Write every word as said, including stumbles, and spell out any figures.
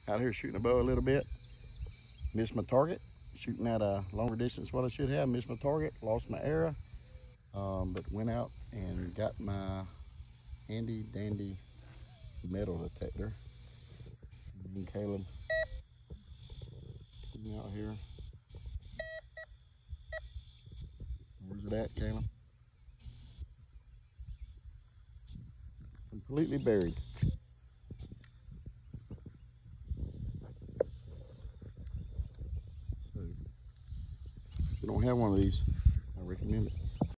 Out here shooting a bow a little bit. Missed my target. Shooting at a longer distance what I should have. Missed my target. Lost my arrow. Um, but went out and got my handy dandy metal detector. And Caleb out here. Where's it at, Caleb? Completely buried. So, if you don't have one of these, I recommend it.